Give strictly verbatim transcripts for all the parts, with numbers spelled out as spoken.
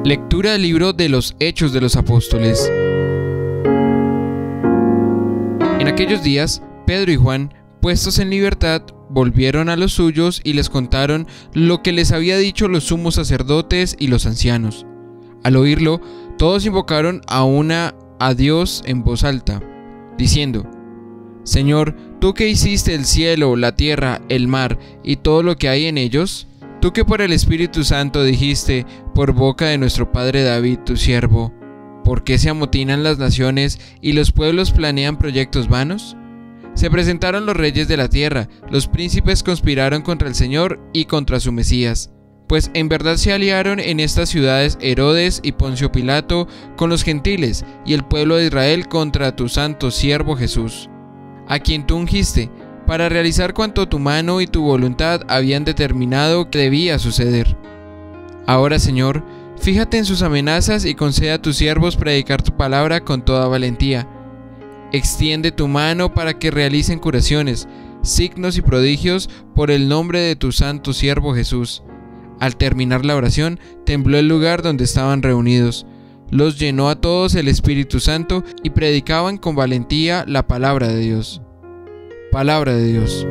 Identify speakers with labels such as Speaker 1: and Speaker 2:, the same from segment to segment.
Speaker 1: Lectura del libro de los Hechos de los Apóstoles. En aquellos días, Pedro y Juan, puestos en libertad, volvieron a los suyos y les contaron lo que les había dicho los sumos sacerdotes y los ancianos. Al oírlo, todos invocaron a una a Dios en voz alta, diciendo: Señor, tú que hiciste el cielo, la tierra, el mar y todo lo que hay en ellos, tú que por el Espíritu Santo dijiste por boca de nuestro padre David, tu siervo, ¿por qué se amotinan las naciones y los pueblos planean proyectos vanos? Se presentaron los reyes de la tierra, los príncipes conspiraron contra el Señor y contra su Mesías, pues en verdad se aliaron en estas ciudades Herodes y Poncio Pilato con los gentiles y el pueblo de Israel contra tu santo siervo Jesús, a quien tú ungiste, para realizar cuanto tu mano y tu voluntad habían determinado que debía suceder. Ahora, Señor, fíjate en sus amenazas y concede a tus siervos predicar tu palabra con toda valentía. Extiende tu mano para que realicen curaciones, signos y prodigios por el nombre de tu santo siervo Jesús. Al terminar la oración, tembló el lugar donde estaban reunidos. Los llenó a todos el Espíritu Santo y predicaban con valentía la palabra de Dios. Palabra de Dios.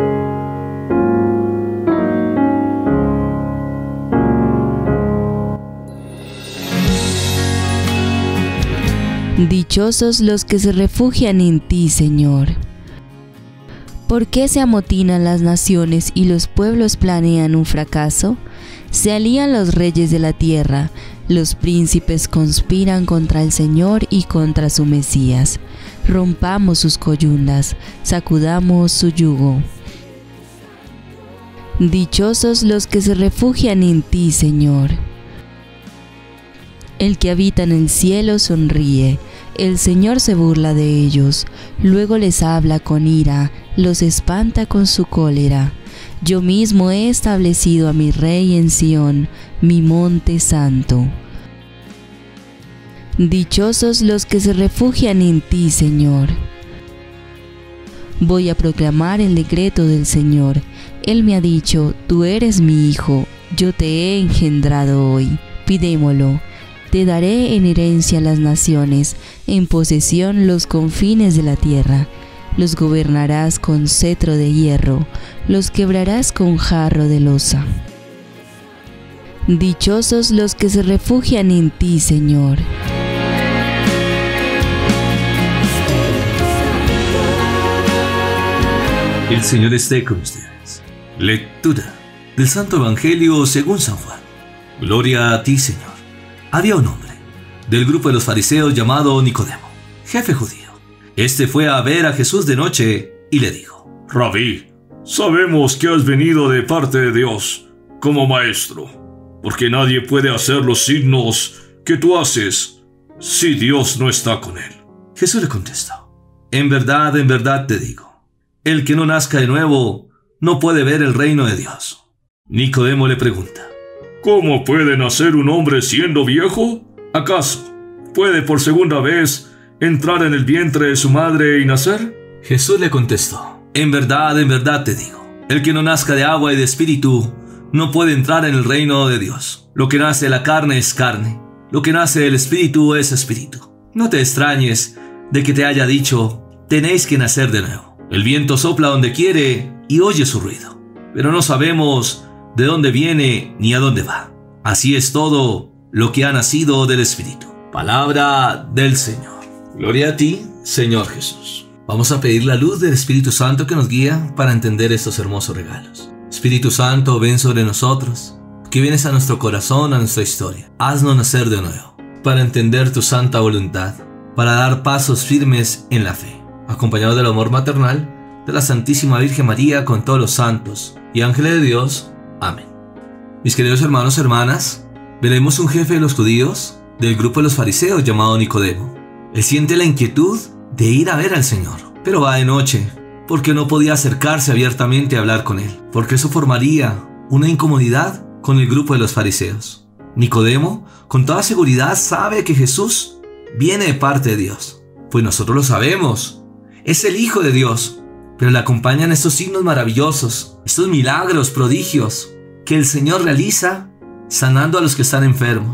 Speaker 2: Dichosos los que se refugian en ti, Señor. ¿Por qué se amotinan las naciones y los pueblos planean un fracaso? Se alían los reyes de la tierra, los príncipes conspiran contra el Señor y contra su Mesías. Rompamos sus coyundas, sacudamos su yugo. Dichosos los que se refugian en ti, Señor. El que habita en el cielo sonríe, el Señor se burla de ellos, luego les habla con ira, los espanta con su cólera. Yo mismo he establecido a mi Rey en Sión, mi monte santo. Dichosos los que se refugian en ti, Señor. Voy a proclamar el decreto del Señor. Él me ha dicho: tú eres mi hijo, yo te he engendrado hoy. Pidémoslo. Te daré en herencia las naciones, en posesión los confines de la tierra. Los gobernarás con cetro de hierro, los quebrarás con jarro de loza. Dichosos los que se refugian en ti, Señor.
Speaker 3: El Señor esté con ustedes. Lectura del Santo Evangelio según San Juan. Gloria a ti, Señor. Había un hombre del grupo de los fariseos llamado Nicodemo, jefe judío. Este fue a ver a Jesús de noche y le dijo: Rabí, sabemos que has venido de parte de Dios como maestro, porque nadie puede hacer los signos que tú haces si Dios no está con él. Jesús le contestó: En verdad, en verdad te digo, el que no nazca de nuevo no puede ver el reino de Dios. Nicodemo le pregunta: ¿Cómo puede nacer un hombre siendo viejo? ¿Acaso puede por segunda vez entrar en el vientre de su madre y nacer? Jesús le contestó: En verdad, en verdad te digo, el que no nazca de agua y de espíritu no puede entrar en el reino de Dios. Lo que nace de la carne es carne, lo que nace del espíritu es espíritu. No te extrañes de que te haya dicho: tenéis que nacer de nuevo. El viento sopla donde quiere y oye su ruido, pero no sabemos de dónde viene ni a dónde va. Así es todo lo que ha nacido del Espíritu. Palabra del Señor. Gloria a ti, Señor Jesús. Vamos a pedir la luz del Espíritu Santo que nos guía para entender estos hermosos regalos. Espíritu Santo, ven sobre nosotros, que vienes a nuestro corazón, a nuestra historia. Haznos nacer de nuevo, para entender tu santa voluntad, para dar pasos firmes en la fe, acompañados del amor maternal de la Santísima Virgen María con todos los santos y ángeles de Dios. Amén. Mis queridos hermanos y hermanas, veremos un jefe de los judíos del grupo de los fariseos llamado Nicodemo. Él siente la inquietud de ir a ver al Señor, pero va de noche, porque no podía acercarse abiertamente a hablar con él, porque eso formaría una incomodidad con el grupo de los fariseos. Nicodemo, con toda seguridad, sabe que Jesús viene de parte de Dios, pues nosotros lo sabemos, es el Hijo de Dios, pero le acompañan estos signos maravillosos, estos milagros, prodigios, que el Señor realiza sanando a los que están enfermos,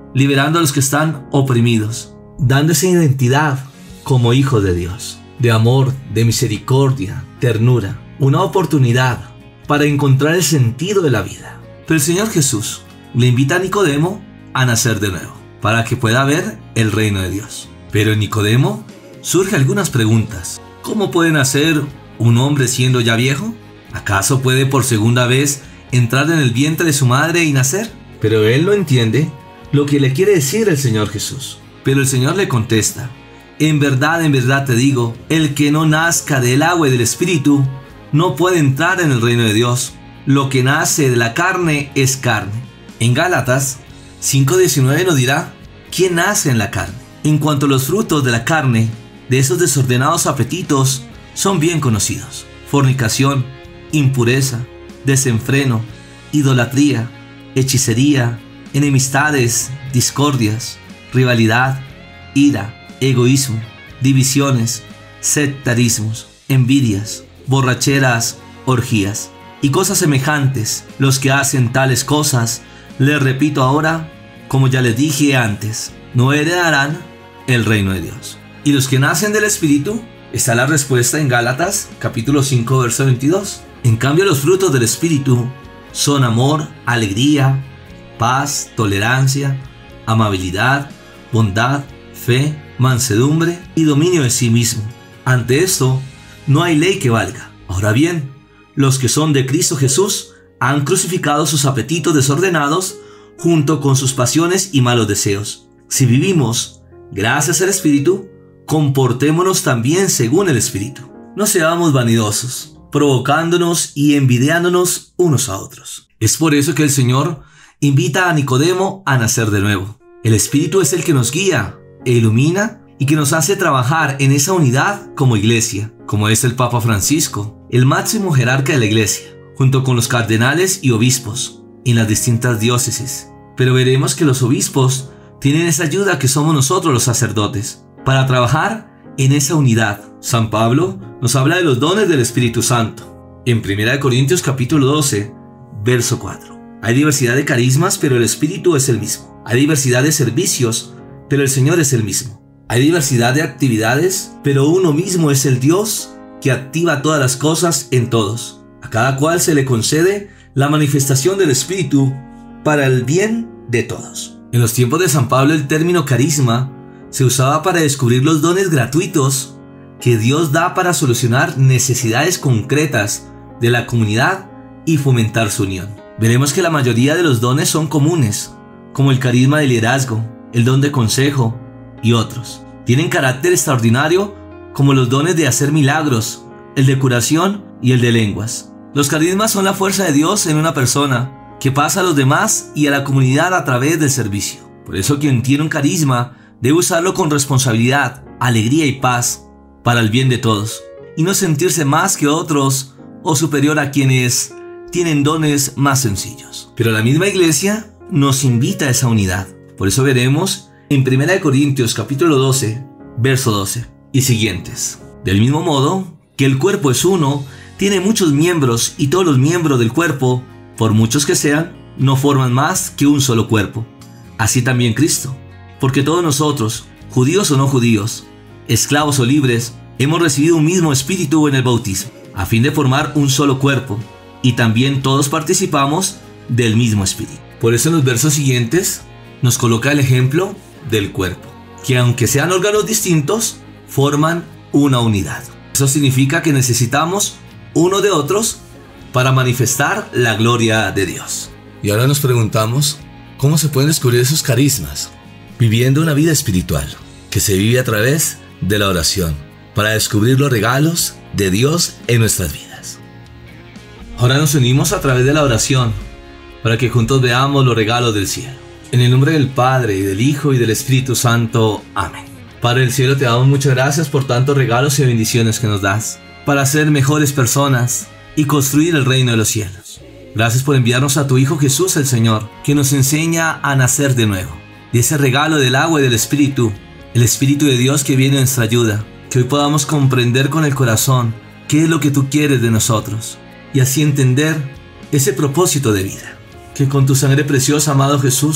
Speaker 3: liberando a los que están oprimidos, dándose identidad como hijo de Dios, de amor, de misericordia, ternura, una oportunidad para encontrar el sentido de la vida. Pero el Señor Jesús le invita a Nicodemo a nacer de nuevo, para que pueda ver el reino de Dios. Pero en Nicodemo surgen algunas preguntas. ¿Cómo puede nacer un hombre siendo ya viejo? ¿Acaso puede por segunda vez entrar en el vientre de su madre y nacer? Pero él no entiende lo que le quiere decir el Señor Jesús. Pero el Señor le contesta: en verdad, en verdad te digo, el que no nazca del agua y del Espíritu no puede entrar en el reino de Dios. Lo que nace de la carne es carne. En Gálatas cinco diecinueve nos dirá quién nace en la carne. En cuanto a los frutos de la carne, de esos desordenados apetitos, son bien conocidos: fornicación, impureza, desenfreno, idolatría, hechicería, enemistades, discordias, rivalidad, ira, egoísmo, divisiones, sectarismos, envidias, borracheras, orgías y cosas semejantes. Los que hacen tales cosas, les repito ahora, como ya les dije antes, no heredarán el reino de Dios. Y los que nacen del Espíritu, está la respuesta en Gálatas capítulo cinco verso veintidós. En cambio, los frutos del Espíritu son amor, alegría, paz, tolerancia, amabilidad, bondad, fe, mansedumbre y dominio de sí mismo. Ante esto, no hay ley que valga. Ahora bien, los que son de Cristo Jesús han crucificado sus apetitos desordenados junto con sus pasiones y malos deseos. Si vivimos gracias al Espíritu, comportémonos también según el Espíritu. No seamos vanidosos, provocándonos y envidiándonos unos a otros. Es por eso que el Señor invita a Nicodemo a nacer de nuevo. El Espíritu es el que nos guía e ilumina y que nos hace trabajar en esa unidad como iglesia, como es el Papa Francisco, el máximo jerarca de la iglesia, junto con los cardenales y obispos en las distintas diócesis. Pero veremos que los obispos tienen esa ayuda que somos nosotros los sacerdotes, para trabajar en esa unidad. San Pablo nos habla de los dones del Espíritu Santo. En primera de Corintios capítulo doce, verso cuatro. Hay diversidad de carismas, pero el Espíritu es el mismo. Hay diversidad de servicios, pero el Señor es el mismo. Hay diversidad de actividades, pero uno mismo es el Dios que activa todas las cosas en todos. A cada cual se le concede la manifestación del Espíritu para el bien de todos. En los tiempos de San Pablo, el término carisma se usaba para descubrir los dones gratuitos que Dios da para solucionar necesidades concretas de la comunidad y fomentar su unión. Veremos que la mayoría de los dones son comunes, como el carisma de liderazgo, el don de consejo y otros. Tienen carácter extraordinario, como los dones de hacer milagros, el de curación y el de lenguas. Los carismas son la fuerza de Dios en una persona que pasa a los demás y a la comunidad a través del servicio. Por eso quien tiene un carisma debe usarlo con responsabilidad, alegría y paz para el bien de todos, y no sentirse más que otros o superior a quienes tienen dones más sencillos. Pero la misma iglesia nos invita a esa unidad. Por eso veremos en primera de Corintios capítulo doce, verso doce y siguientes. Del mismo modo que el cuerpo es uno, tiene muchos miembros, y todos los miembros del cuerpo, por muchos que sean, no forman más que un solo cuerpo. Así también Cristo. Porque todos nosotros, judíos o no judíos, esclavos o libres, hemos recibido un mismo espíritu en el bautismo, a fin de formar un solo cuerpo, y también todos participamos del mismo espíritu. Por eso en los versos siguientes nos coloca el ejemplo del cuerpo, que aunque sean órganos distintos, forman una unidad. Eso significa que necesitamos uno de otros para manifestar la gloria de Dios.
Speaker 4: Y ahora nos preguntamos, ¿cómo se pueden descubrir esos carismas? Viviendo una vida espiritual, que se vive a través de la oración, para descubrir los regalos de Dios en nuestras vidas.
Speaker 3: Ahora nos unimos a través de la oración, para que juntos veamos los regalos del cielo. En el nombre del Padre, y del Hijo, y del Espíritu Santo. Amén. Padre del cielo, te damos muchas gracias por tantos regalos y bendiciones que nos das, para ser mejores personas y construir el reino de los cielos. Gracias por enviarnos a tu Hijo Jesús el Señor, que nos enseña a nacer de nuevo. De ese regalo del agua y del Espíritu, el Espíritu de Dios que viene en nuestra ayuda, que hoy podamos comprender con el corazón qué es lo que tú quieres de nosotros, y así entender ese propósito de vida. Que con tu sangre preciosa, amado Jesús,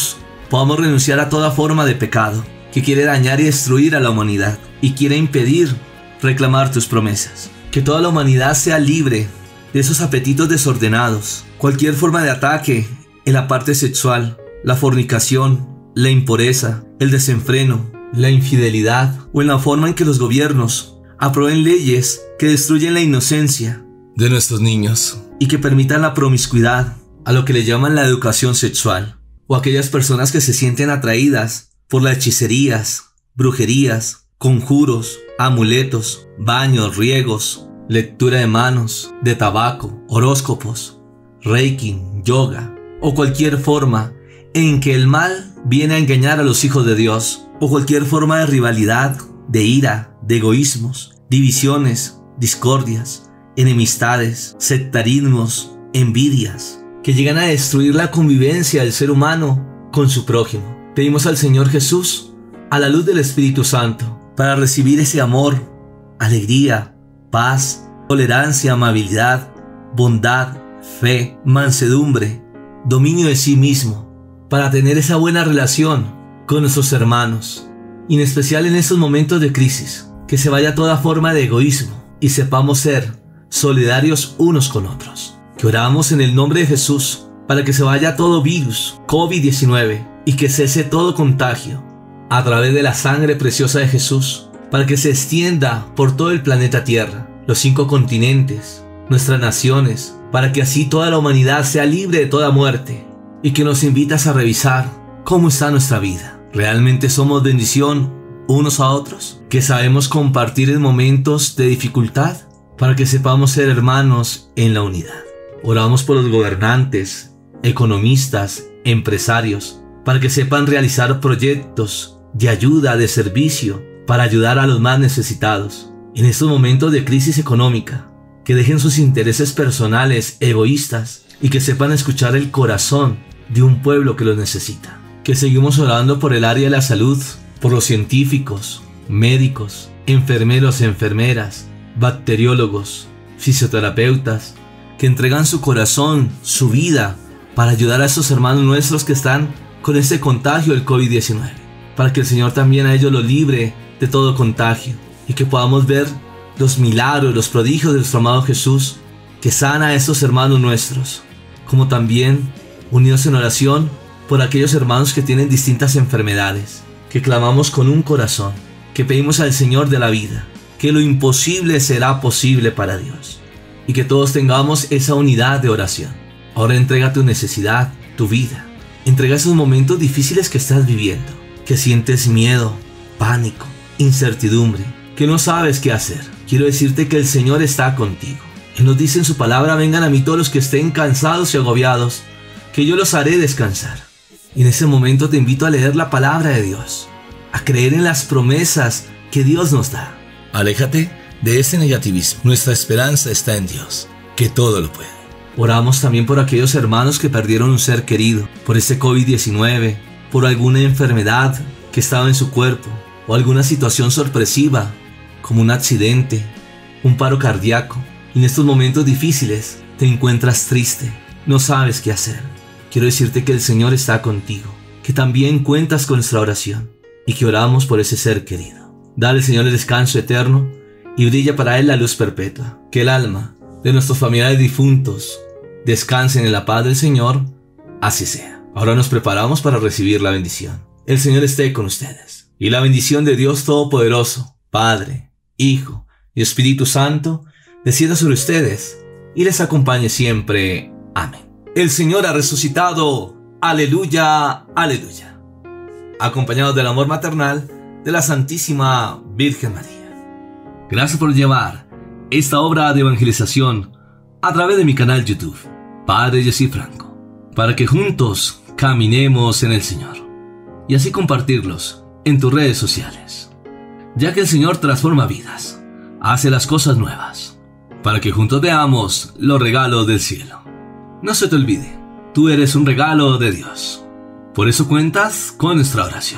Speaker 3: podamos renunciar a toda forma de pecado que quiere dañar y destruir a la humanidad y quiere impedir reclamar tus promesas. Que toda la humanidad sea libre de esos apetitos desordenados, cualquier forma de ataque en la parte sexual, la fornicación, la impureza, el desenfreno, la infidelidad o en la forma en que los gobiernos aprueben leyes que destruyen la inocencia
Speaker 4: de nuestros niños
Speaker 3: y que permitan la promiscuidad, a lo que le llaman la educación sexual, o aquellas personas que se sienten atraídas por las hechicerías, brujerías, conjuros, amuletos, baños, riegos, lectura de manos, de tabaco, horóscopos, reiki, yoga o cualquier forma en que el mal viene a engañar a los hijos de Dios, o cualquier forma de rivalidad, de ira, de egoísmos, divisiones, discordias, enemistades, sectarismos, envidias, que llegan a destruir la convivencia del ser humano con su prójimo. Pedimos al Señor Jesús, a la luz del Espíritu Santo, para recibir ese amor, alegría, paz, tolerancia, amabilidad, bondad, fe, mansedumbre, dominio de sí mismo, para tener esa buena relación con nuestros hermanos, y en especial en estos momentos de crisis, que se vaya toda forma de egoísmo y sepamos ser solidarios unos con otros. Que oramos en el nombre de Jesús para que se vaya todo virus, COVID diecinueve, y que cese todo contagio a través de la sangre preciosa de Jesús, para que se extienda por todo el planeta Tierra, los cinco continentes, nuestras naciones, para que así toda la humanidad sea libre de toda muerte, y que nos invitas a revisar cómo está nuestra vida. ¿Realmente somos bendición unos a otros? ¿Que sabemos compartir en momentos de dificultad? Para que sepamos ser hermanos en la unidad. Oramos por los gobernantes, economistas, empresarios, para que sepan realizar proyectos de ayuda, de servicio, para ayudar a los más necesitados. En estos momentos de crisis económica, que dejen sus intereses personales, egoístas, y que sepan escuchar el corazón de un pueblo que los necesita. Que seguimos orando por el área de la salud, por los científicos, médicos, enfermeros, enfermeras, bacteriólogos, fisioterapeutas, que entregan su corazón, su vida, para ayudar a esos hermanos nuestros que están con este contagio del COVID diecinueve, para que el Señor también a ellos los libre de todo contagio, y que podamos ver los milagros, los prodigios de nuestro amado Jesús, que sana a estos hermanos nuestros, como también unidos en oración por aquellos hermanos que tienen distintas enfermedades, que clamamos con un corazón, que pedimos al Señor de la vida, que lo imposible será posible para Dios, y que todos tengamos esa unidad de oración. Ahora entrega tu necesidad, tu vida, entrega esos momentos difíciles que estás viviendo, que sientes miedo, pánico, incertidumbre, que no sabes qué hacer. Quiero decirte que el Señor está contigo. Él nos dice en su palabra: vengan a mí todos los que estén cansados y agobiados, que yo los haré descansar. Y en ese momento te invito a leer la palabra de Dios, a creer en las promesas que Dios nos da.
Speaker 4: Aléjate de ese negativismo. Nuestra esperanza está en Dios, que todo lo puede.
Speaker 3: Oramos también por aquellos hermanos que perdieron un ser querido, por este COVID diecinueve, por alguna enfermedad que estaba en su cuerpo, o alguna situación sorpresiva, como un accidente, un paro cardíaco. Y en estos momentos difíciles te encuentras triste, no sabes qué hacer. Quiero decirte que el Señor está contigo, que también cuentas con nuestra oración, y que oramos por ese ser querido. Dale, Señor, el descanso eterno, y brilla para él la luz perpetua. Que el alma de nuestros familiares difuntos descansen en la paz del Señor, así sea. Ahora nos preparamos para recibir la bendición. El Señor esté con ustedes, y la bendición de Dios Todopoderoso, Padre, Hijo y Espíritu Santo, descienda sobre ustedes y les acompañe siempre. Amén. El Señor ha resucitado. Aleluya, aleluya. Acompañados del amor maternal de la Santísima Virgen María. Gracias por llevar esta obra de evangelización a través de mi canal YouTube, Padre Jessy Franco, para que juntos caminemos en el Señor y así compartirlos en tus redes sociales, ya que el Señor transforma vidas, hace las cosas nuevas, para que juntos veamos los regalos del cielo. No se te olvide, tú eres un regalo de Dios, por eso cuentas con nuestra oración,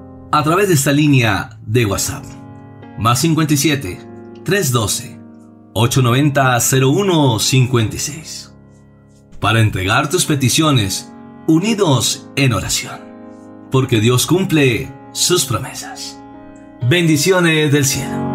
Speaker 3: a través de esta línea de WhatsApp, más cincuenta y siete, trescientos doce, ochocientos noventa, cero uno cincuenta y seis, para entregar tus peticiones unidos en oración. porque Dios cumple sus promesas. Bendiciones del cielo.